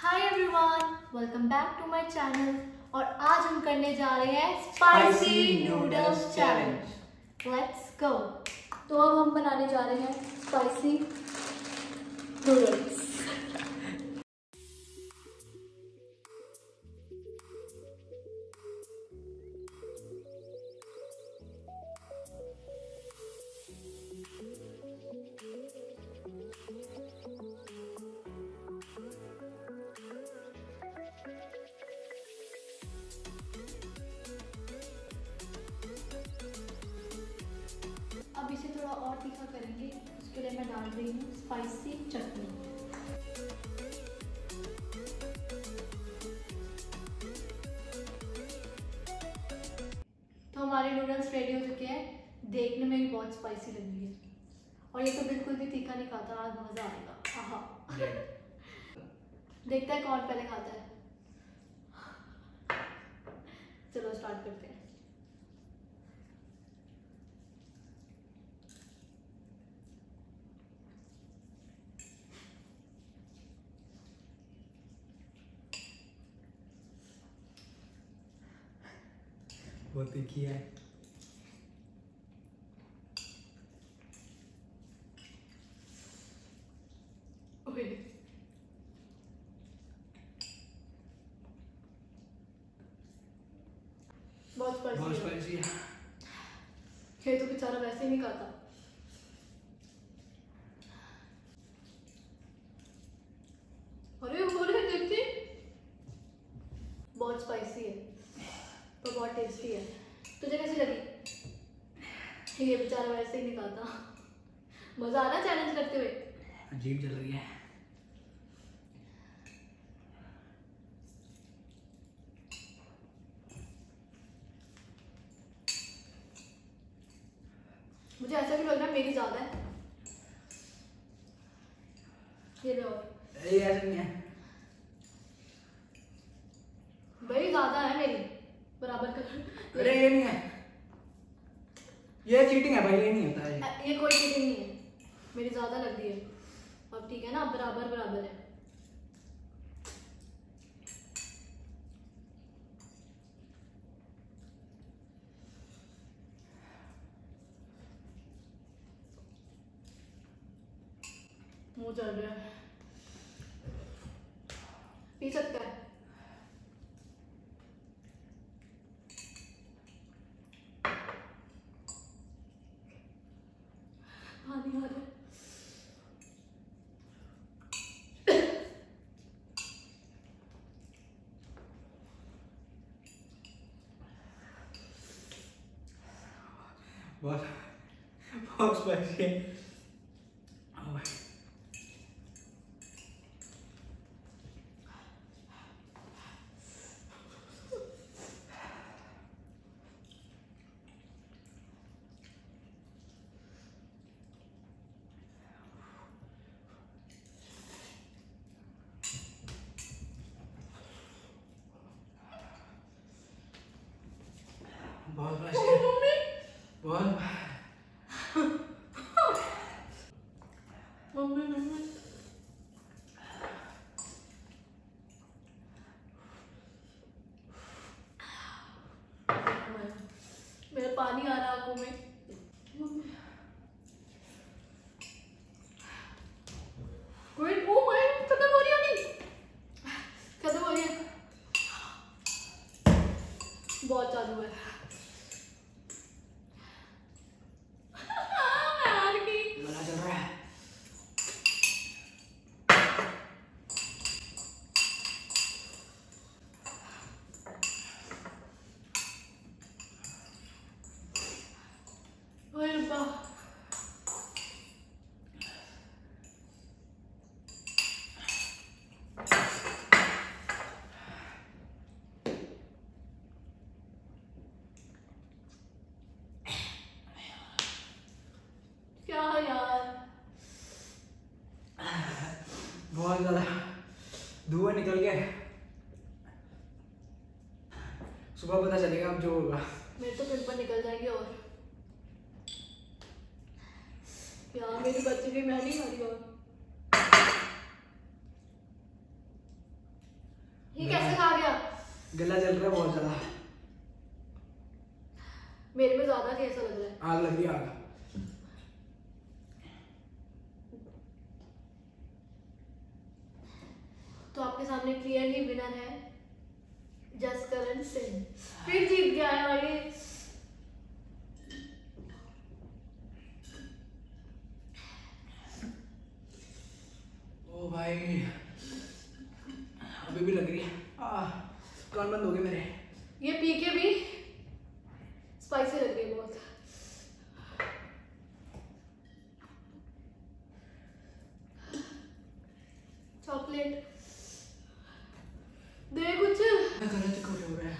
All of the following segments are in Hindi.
Hi everyone, welcome back to my channel. और आज हम करने जा रहे हैं spicy noodles challenge. Let's go. तो अब हम बनाने जा रहे हैं स्पाइसी नूडल्स। अब इसे थोड़ा और तीखा करेंगे, उसके लिए मैं डाल रही हूँ स्पाइसी चटनी। तो हमारे नूडल्स रेडी हो चुके हैं। देखने में भी बहुत स्पाइसी लग रही है और ये तो बिल्कुल भी तीखा नहीं खाता। आज मज़ा आएगा। आहा। देखते हैं कौन पहले खाता है। चलो स्टार्ट करते हैं। बहुत तीखी है। बहुत स्पाइसी है। ये तो बेचारा वैसे ही नहीं खाता। अरे बोले देखिए, बहुत स्पाइसी है तो बहुत टेस्टी है। तुझे कैसी लगी? ये बेचारा वैसे ही नहीं खाता। मजा आ रहा चैलेंज करते हुए? अजीब चल रही है। मुझे ऐसा भी लग रहा है मेरी ज्यादा है। ये लो। ये ऐसा नहीं है भाई, ज्यादा है मेरी, बराबर कर। अरे ये नहीं है, ये चीटिंग है भाई। ये नहीं होता है। ये कोई चीटिंग नहीं है, मेरी ज्यादा लग रही है। अब ठीक है ना, बराबर बराबर है। मुंह चल रहा है। पी सकता है। पानी आ रहा है। बहुत बहुत स्पाइसी है। ओ भाई, बहुत स्पाइसी है। बहुत मम्मी मेरा पानी आ रहा है आंखों में। वेट, ओ माय, खत्म हो रही है। खत्म हो रही है। बहुत चालू है। गला चल रहा है। क्या यार, बहुत ज्यादा धुआं निकल गया। सुबह पता चलेगा अब जो होगा। मेरे तो पिंपल निकल जाएंगे। और यार मेरी बच्ची भी, मैं नहीं खा रही। और गला जल रहा है बहुत ज्यादा। मेरे में ज्यादा कैसा लग रहा है? आग लग रही है, आग। तो आपके सामने क्लियरली विनर है जसकरण सिंह। फिर जीत गया है भाई। ओ भाई अभी भी लग रही है। कान बंद हो गए मेरे। ये पी के भी स्पाइसी लग रही है बहुत। चॉकलेट दे कुछ। गला चक्कर हो रहा है।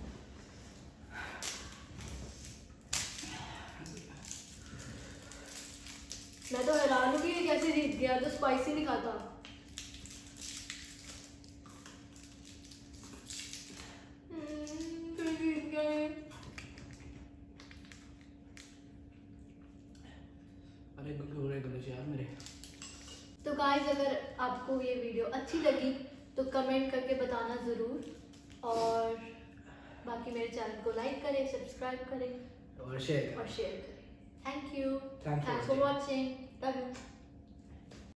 मैं तो हैरान हूँ कि ये कैसे जीत गया, तो स्पाइसी नहीं खाता। तो जीत गया ये। अरे हो रहे गले से यार मेरे। तो गाइस अगर आपको ये वीडियो अच्छी लगी तो कमेंट करके बताना ज़रूर, और बाकी मेरे चैनल को लाइक करें, सब्सक्राइब करें और शेयर करें। Thank you, Thanks for thanks for watching, love you.